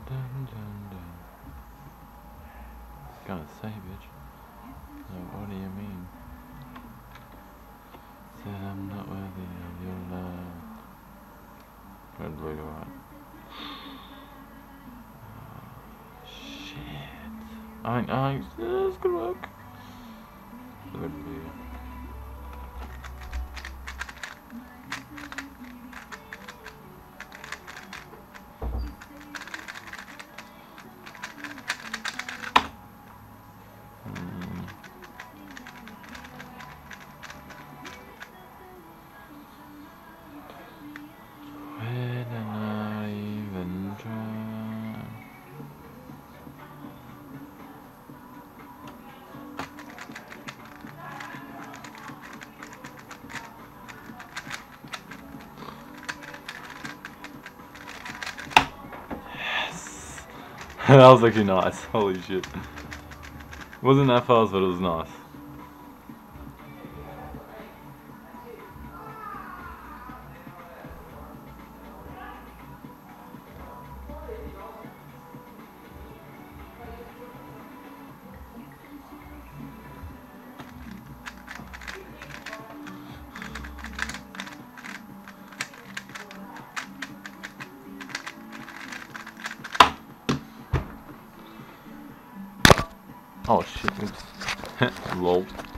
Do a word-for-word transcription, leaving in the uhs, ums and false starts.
dun, dun, dun. Gonna say, bitch. Like, what do you mean? Said I'm not worthy of your love. Red, blue, white. Oh, shit. I think, I think, yeah, it's gonna work. Red, blue. That was actually nice. Holy shit. Wasn't that fast, but it was nice. Oh shit. Lol.